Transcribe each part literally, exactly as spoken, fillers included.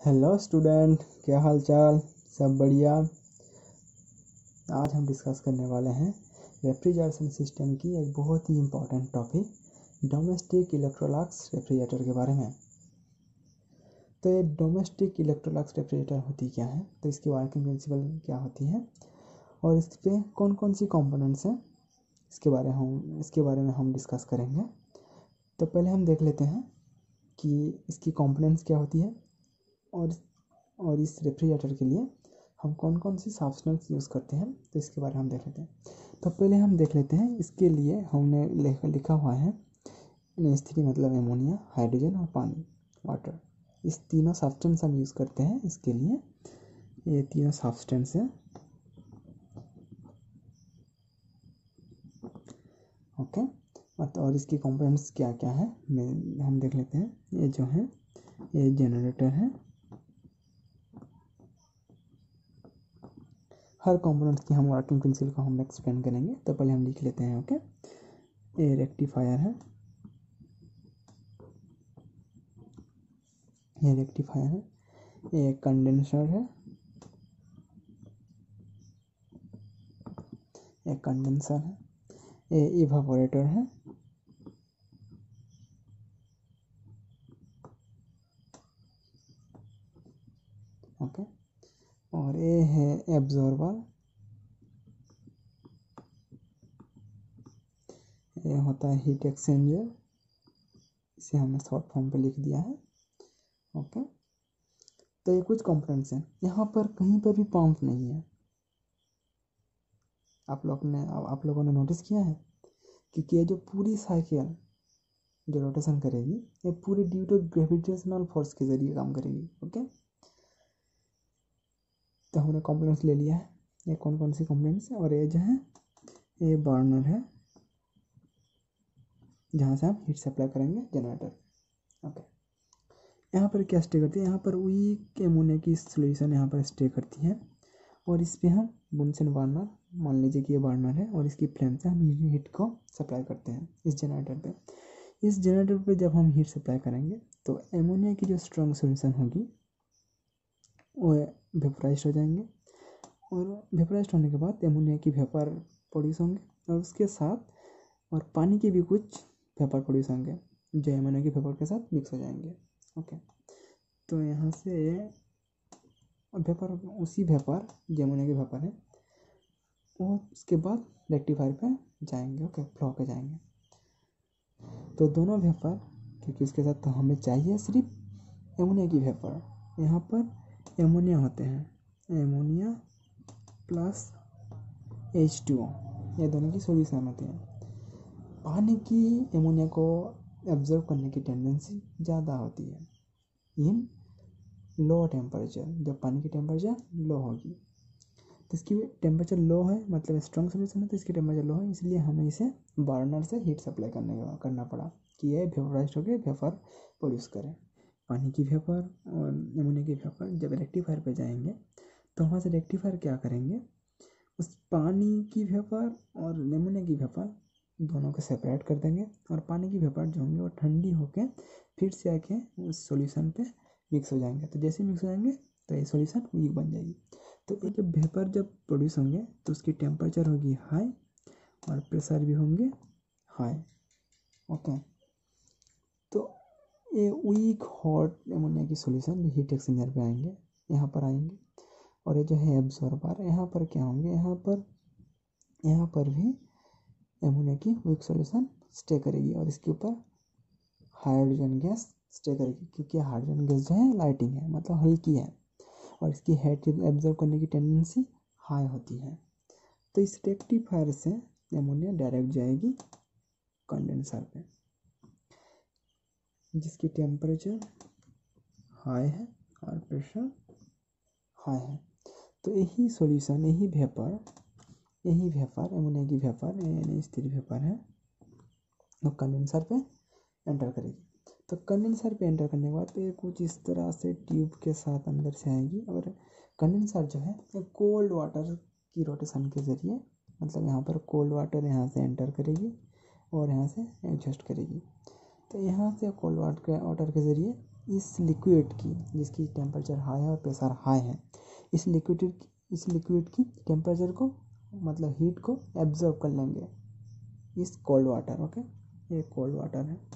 Hello student, क्या हाल चाल? सब बढ़िया। आज हम डिस्कस करने वाले हैं रेफ्रिजरेशन सिस्टम की एक बहुत ही important topic, domestic Electrolux refrigerator के बारे में। तो ये डोमेस्टिक इलेक्ट्रोलक्स रेफ्रिजरेटर होती क्या है, तो इसकी वर्किंग प्रिंसिपल क्या होती है और इस पे कौन कौन सी कंपोनेंट्स हैं, इसके बारे हम इसके बारे में हम डिस्कस करेंगे। तो पहले हम देख लेते हैं कि इसकी कंपोनेंट्स क्या होती है और और इस रेफ्रिजरेटर के लिए हम कौन कौन सी सब्सटेंस यूज़ करते हैं, तो इसके बारे में हम देख लेते हैं। तो पहले हम देख लेते हैं, इसके लिए हमने लिखा लिखा हुआ है एन एच थ्री मतलब एमोनिया, हाइड्रोजन और पानी, वाटर। इस तीनों सब्सटेंस हम यूज़ करते हैं इसके लिए। ये तीनों सब्सटेंस हैं, ओके। और इसकी कंपोनेंट्स क्या क्या है मैं हम देख लेते हैं। ये जो है ये जनरेटर है। हर कंपोनेंट्स की हम वर्किंग प्रिंसिपल को हम एक्सप्लेन करेंगे। तो पहले हम लिख लेते हैं, ओके। ये रेक्टिफायर है, ये रेक्टिफायर है। ये कंडेंसर है, ये कंडेंसर है। ये इवापोरेटर है, ओके। और ये है एब्जॉर्बर, ये होता है हीट एक्सचेंजर, इसे हमने शॉर्ट फॉर्म पे लिख दिया है, ओके। तो ये कुछ कंपोनेंट्स हैं। यहाँ पर कहीं पर भी पंप नहीं है। आप लोग ने आप लोगों ने नोटिस किया है कि ये जो पूरी साइकिल जो रोटेशन करेगी ये पूरी ड्यू टू ग्रेविटेशनल फोर्स के जरिए काम करेगी, ओके। तो हमने कंपोनेंट्स ले लिया है, ये कौन कौन सी कंपोनेंट्स है। और ये जो है ये बर्नर है जहाँ से हम हीट सप्लाई करेंगे जनरेटर, ओके। यहाँ पर क्या स्टे करती है, यहाँ पर वीक एमोनिया की सोल्यूशन यहाँ पर स्टे करती है और इस पर हम बुनसेन बर्नर, मान लीजिए कि ये बर्नर है और इसकी फ्लेम से हम हीट को सप्लाई करते हैं इस जनरेटर पे। इस जनरेटर पे जब हम हीट सप्लाई करेंगे तो एमोनिया की जो स्ट्रॉन्ग सोल्यूशन होगी वो वेपराइज हो जाएंगे और वेपराइज होने के बाद एमोनिया की वेपर प्रोड्यूस होंगे और उसके साथ और पानी के भी कुछ वेपर प्रोड्यूस होंगे जो एमोनिया की वेपर के साथ मिक्स हो जाएंगे, ओके। तो यहाँ से वेपर, उसी वेपर जो एमोनिया की वेपर है वो उसके बाद रेक्टिफायर पे जाएंगे, ओके, फ्लो पे जाएंगे। तो दोनों वेपर, क्योंकि उसके साथ तो हमें चाहिए सिर्फ एमोनिया की वेपर, यहाँ पर एमोनिया होते हैं, ammonia plus H two O, ये दोनों की सोल्यूशन होती है। पानी की एमोनिया को एब्जॉर्ब करने की टेंडेंसी ज़्यादा होती है इन लो टेम्परेचर। जब पानी की टेम्परेचर लो होगी तो इसकी टेम्परेचर लो है, मतलब स्ट्रॉन्ग सोल्यूशन है, तो इसकी टेम्परेचर लो है, इसलिए हमें इसे बर्नर से हीट सप्लाई करने का करना पड़ा कि ये वेपराइज होकर वेपर प्रोड्यूस करें। पानी की वेपर और एमोनिया की वेपर जब रेक्टिफायर पे जाएंगे तो वहाँ से रेक्टिफायर क्या करेंगे, उस पानी की वेपर और एमोनिया की वेपर दोनों को सेपरेट कर देंगे और पानी की वेपर जो होंगे वो ठंडी होकर फिर से आके उस सॉल्यूशन पे मिक्स हो जाएंगे। तो जैसे मिक्स हो जाएंगे तो ये सॉल्यूशन वीक बन जाएगी। तो ये जब वेपर जब प्रोड्यूस होंगे तो उसकी टेम्परेचर होगी हाई और प्रेशर भी होंगे हाई, ओके। तो ये वीक हॉट एमोनिया की सॉल्यूशन हीट एक्सचेंजर पे आएंगे, यहाँ पर आएंगे। और ये जो है एब्जॉर्बर, यहाँ पर क्या होंगे, यहाँ पर यहाँ पर भी एमोनिया की वीक सॉल्यूशन स्टे करेगी और इसके ऊपर हाइड्रोजन गैस स्टे करेगी, क्योंकि हाइड्रोजन गैस जो है लाइटिंग है, मतलब हल्की है और इसकी हीट एब्जॉर्ब करने की टेंडेंसी हाई होती है। तो इस रेक्टिफायर से एमोनिया डायरेक्ट जाएगी कंडेंसर पे, जिसकी टेम्परेचर हाई है और प्रेशर हाई है। तो यही सॉल्यूशन, यही वेपर यही वेपर एमोनिया की वेपर यानी स्थिर वेपर है, वो कंडेंसर पे एंटर करेगी। तो कंडेंसर पे एंटर करने के बाद ये कुछ इस तरह से ट्यूब के साथ अंदर से आएगी और कंडेंसर जो है कोल्ड वाटर की रोटेशन के ज़रिए, मतलब यहाँ पर कोल्ड वाटर यहाँ से एंटर करेगी और यहाँ से एडजस्ट करेगी। तो यहाँ से कोल्ड वाटर के वाटर के ज़रिए इस लिक्विड की जिसकी टेम्परेचर हाई है और प्रेशर हाई है, इस लिक्विड इस लिक्विड की टेम्परेचर को मतलब हीट को एब्जॉर्ब कर लेंगे इस कोल्ड वाटर। ओके, ये कोल्ड वाटर है।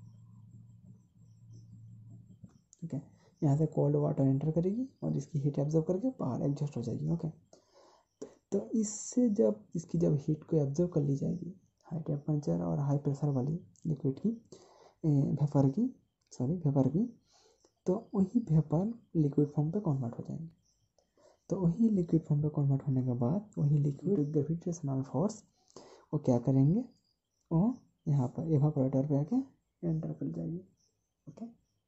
ठीक है, यहाँ से कोल्ड वाटर एंटर करेगी और इसकी हीट एब्जॉर्ब करके बाहर एडजस्ट हो जाएगी। ओके, तो इससे जब इसकी जब हीट को एब्जॉर्ब कर ली जाएगी हाई टेम्परेचर और हाई प्रेशर वाली लिक्विड की वेपर की सॉरी वेपर की तो वही वेपर लिक्विड फॉर्म पे कन्वर्ट हो जाएंगे। तो वही लिक्विड फॉर्म पे कन्वर्ट होने के बाद वही लिक्विड ग्रेविटेशनल फोर्स वो क्या करेंगे, वो यहाँ पर इवापोरेटर पे आके एंटर कर जाएगी। ओके,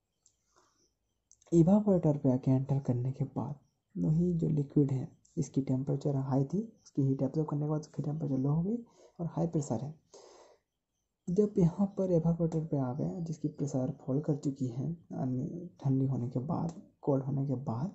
इवापोरेटर पे आके एंटर करने के बाद वही जो लिक्विड है इसकी टेम्परेचर हाई थी, इसकी हीट एब्जॉर्ब करने के बाद उसकी टेम्परेचर लो हो गई और हाई प्रेशर है। जब यहाँ पर एवापोरेटर पे आ गया जिसकी प्रेशर फॉल कर चुकी है ठंडी होने के बाद, कोल्ड होने के बाद,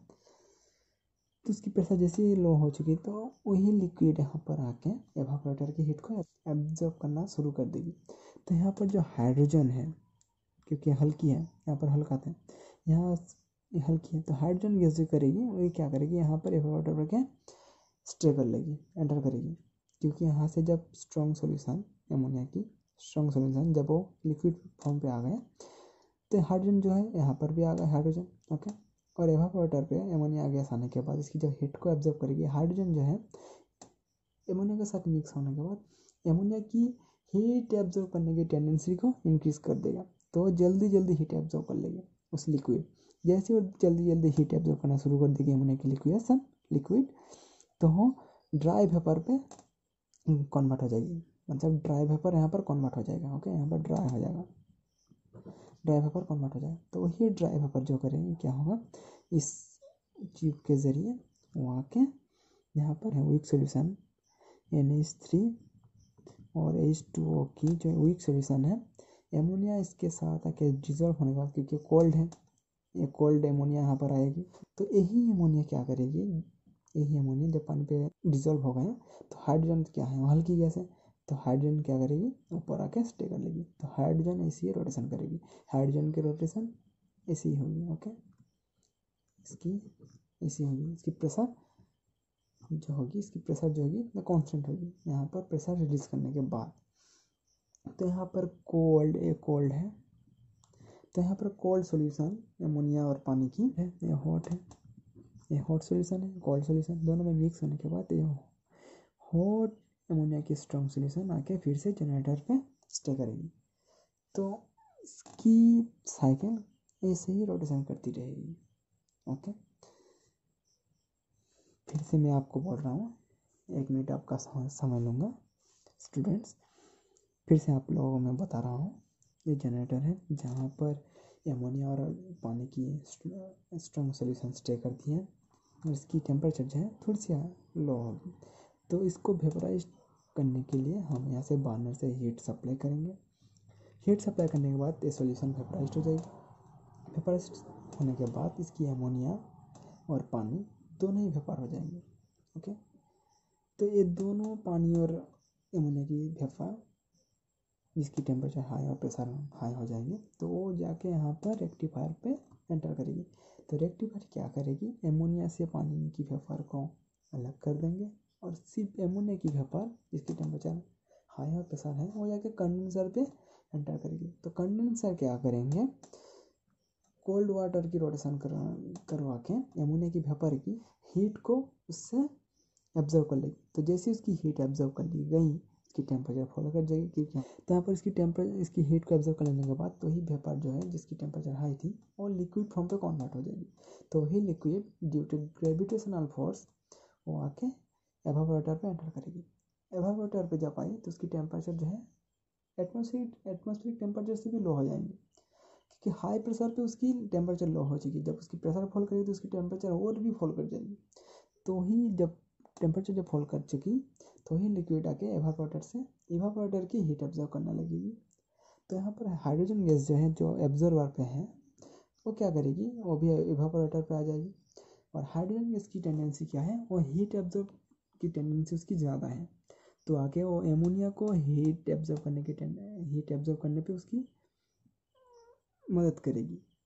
तो उसकी प्रेशर जैसे ही लो हो चुकी तो वही लिक्विड यहाँ पर आके एवापोरेटर की हीट को एब्जॉर्ब करना शुरू कर देगी। तो यहाँ पर जो हाइड्रोजन है, क्योंकि हल्की है, यहाँ पर हल्का था, यहाँ हल्की है, तो हाइड्रोजन गैस जो करेगी वही क्या करेगी, यहाँ पर एवापोरेटर पर क्या स्टे कर लेगी, एंटर करेगी। क्योंकि यहाँ से जब स्ट्रॉन्ग सॉल्यूशन एमोनिया की स्ट्रॉन्ग सॉल्यूशन जब वो लिक्विड फॉर्म पे आ गए तो हाइड्रोजन जो है यहाँ पर भी आ गया हाइड्रोजन। ओके, और एवापोरेटर पे एमोनिया गैस आने के बाद इसकी जब हीट को एब्जॉर्ब करेगी, हाइड्रोजन जो है एमोनिया के साथ मिक्स होने के बाद एमोनिया की हीट एब्जॉर्ब करने की टेंडेंसी को इंक्रीज कर देगा। तो जल्दी जल्दी हीट एब्जॉर्ब कर लेगी उस लिक्विड। जैसे वो जल्दी जल्दी हीट एब्जॉर्ब करना शुरू कर देगी एमोनिया की लिक्विडेशन लिक्विड, तो वो ड्राई वेपर पे कन्वर्ट हो जाएगी, मतलब ड्राई वेपर यहाँ पर कन्वर्ट हो जाएगा। ओके, यहाँ पर ड्राई हो जाएगा, ड्राई वेपर कन्वर्ट हो जाएगा। तो वही ड्राई वेपर जो करेंगे क्या होगा, इस ट्यूब के ज़रिए वो आके यहाँ पर है weak solution N H three और एच टू ओ की जो वीक सोल्यूशन है, एमोनिया इसके साथ आके डिजॉल्व होने के बाद, क्योंकि कोल्ड है, ये कोल्ड एमोनिया यहाँ पर आएगी, तो यही एमोनिया क्या करेगी, यही एमोनिया जब पानी पे डिजॉल्व हो गया तो हाइड्रोजन क्या है, वो हल्की गैस है, तो हाइड्रोजन क्या करेगी, ऊपर आके स्टे कर लेगी। तो हाइड्रोजन ऐसी रोटेशन करेगी, हाइड्रोजन की रोटेशन ऐसी होगी। ओके, इसकी ऐसी होगी, इसकी प्रेशर जो होगी इसकी प्रेशर जो होगी वो कांस्टेंट होगी यहाँ पर प्रेशर रिलीज करने के बाद। तो यहाँ पर कोल्ड ए कोल्ड है, तो यहाँ पर कोल्ड सॉल्यूशन एमोनिया और पानी की है, ये हॉट है, ये हॉट सॉल्यूशन है, कोल्ड सॉल्यूशन, दोनों में मिक्स होने के बाद ये हॉट एमोनिया की स्ट्रॉन्ग सॉल्यूशन आके फिर से जनरेटर पे स्टे करेगी। तो इसकी साइकिल ऐसे ही रोटेशन करती रहेगी। ओके, फिर से मैं आपको बोल रहा हूँ, एक मिनट आपका समय लूँगा स्टूडेंट्स। फिर से आप लोगों को मैं बता रहा हूँ, ये जनरेटर है जहाँ पर एमोनिया और पानी की स्ट्रॉन्ग सॉल्यूशन स्टे करती है और इसकी टेम्परेचर जो है थोड़ी सी लो होगी। तो इसको वेपराइज करने के लिए हम यहाँ से बर्नर से हीट सप्लाई करेंगे। हीट सप्लाई करने के बाद ये सॉल्यूशन वेपराइज हो जाएगी। वेपराइज होने के बाद इसकी एमोनिया और पानी दोनों ही वेपर हो जाएंगे। ओके, तो ये दोनों पानी और एमोनिया की वेपर जिसकी टेम्परेचर हाई और प्रेशर हाई हो जाएंगे तो वो जाके यहाँ पर रेक्टिफायर पे एंटर करेगी। तो रेक्टिफायर क्या करेगी, एमोनिया से पानी की वेपर को अलग कर देंगे और सिर्फ एमोनिया की वेपर जिसकी टेम्परेचर हाई और प्रेशर है वो जाके कंडेंसर पे एंटर करेगी। तो कंडेंसर क्या करेंगे, कोल्ड वाटर की रोटेशन करवा के एमोनिया की वेपर की हीट को उससे एब्जर्व कर लेगी। तो जैसे उसकी हीट एब्जर्व कर ली गई इसकी टेम्परेचर फॉलो कर जाएगी, क्योंकि तो यहाँ पर इसकी टेम्परेचर इसकी हीट को एब्जर्व कर लेने के बाद तो ही वेपर जो है जिसकी टेम्परेचर हाई थी वो लिक्विड फॉर्म पे कन्वर्ट हो जाएगी। तो वही liquid due to gravitational force वो आके एवापोरेटर पे एंटर करेगी। एवापोरेटर पे जब आई तो उसकी टेम्परेचर जो है एटमोसफियर एटमोसफियरिक टेम्परेचर से भी लो हो जाएंगे, क्योंकि हाई प्रेशर पे उसकी टेम्परेचर लो हो चुकी है। जब उसकी प्रेशर फॉल करेगी तो उसकी टेम्परेचर और भी फॉल कर जाएगी। तो ही जब टेम्परेचर जब फॉल कर चुकी तो ही लिक्विड आके एवापोरेटर से एवापोरेटर की हीट एब्जॉर्ब करने लगेगी। तो यहाँ पर हाइड्रोजन गैस जो है जो एब्जॉर्बर पे है वो क्या करेगी, वो भी एवापोरेटर पे आ जाएगी। और हाइड्रोजन गैस की टेंडेंसी क्या है, वो हीट एब्जॉर्ब की टेंडेंसी उसकी ज़्यादा है। तो आके वो एमोनिया को हीट एब्जॉर्ब करने की हीट एब्जॉर्ब करने पे उसकी मदद करेगी।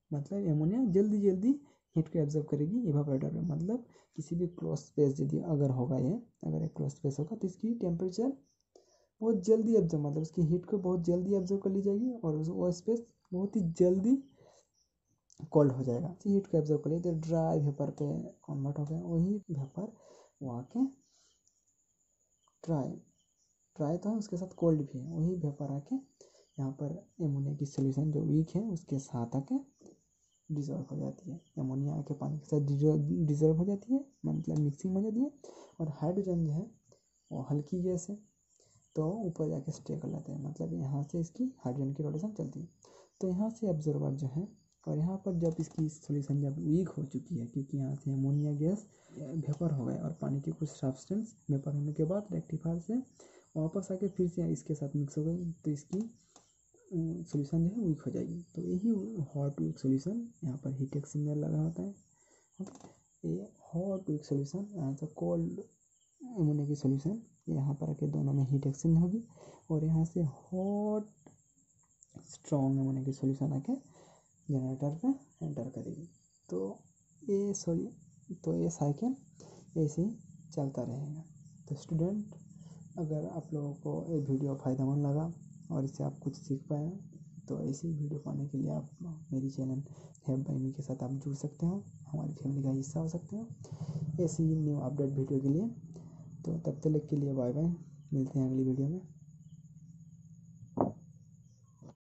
मतलब एमोनिया जल्दी जल्दी हीट को एब्जॉर्ब करेगी इवापोरेटर में। मतलब किसी भी क्लोज स्पेस यदि अगर होगा, ये अगर एक क्लोज स्पेस होगा तो इसकी टेम्परेचर बहुत जल्दी एब्जॉर्ब, मतलब उसकी हीट को बहुत जल्दी एब्जॉर्ब कर ली जाएगी और वो स्पेस बहुत ही जल्दी कोल्ड हो जाएगा। हीट को एब्जॉर्ब कर लिया तो ड्राई वेपर पे कन्वर्ट हो गया, वही वेपर वहाँ के ड्राई ड्राई तो है, उसके साथ कोल्ड भी है, वही वेपर आके यहाँ पर एमोनिया की सोल्यूशन जो वीक है उसके साथ आके डिजॉल्व हो जाती है। एमोनिया आके पानी के साथ डिजॉल्व हो जाती है, मतलब मिक्सिंग हो जाती है। और हाइड्रोजन जो है वो हल्की गैस है तो ऊपर जाके स्टे कर लेते हैं, मतलब यहाँ से इसकी हाइड्रोजन की रोटेशन चलती है। तो यहाँ से ऑब्जर्वर जो है, और यहाँ पर जब इसकी सॉल्यूशन जब वीक हो चुकी है, क्योंकि यहाँ से अमोनिया गैस वेपर हो गए और पानी के कुछ सब्सटेंस वेपर होने के बाद रेक्टिफायर से वापस आके फिर से इसके साथ मिक्स हो गई, तो इसकी सॉल्यूशन जो है वीक हो जाएगी। तो यही हॉट वीक सॉल्यूशन, यहाँ पर हीट एक्सचेंजर लगा होता है। ये हॉट वीक सॉल्यूशन, यहाँ से कोल्ड अमोनिया की सॉल्यूशन यहाँ पर आके दोनों में हीट एक्सचेंज होगी, और यहाँ से हॉट स्ट्रॉन्ग अमोनिया की सॉल्यूशन आके जनरेटर पे एंटर करेगी। तो ये सॉरी तो ये साइकिल ऐसे ही चलता रहेगा। तो स्टूडेंट, अगर आप लोगों को ये वीडियो फ़ायदेमंद लगा और इससे आप कुछ सीख पाए तो ऐसी वीडियो पाने के लिए आप मेरी चैनल हेल्प बाय मी के साथ आप जुड़ सकते हो, हमारी फैमिली का हिस्सा हो सकते हो ऐसी न्यू अपडेट वीडियो के लिए। तो तब तक के लिए बाय बाय, मिलते हैं अगली वीडियो में।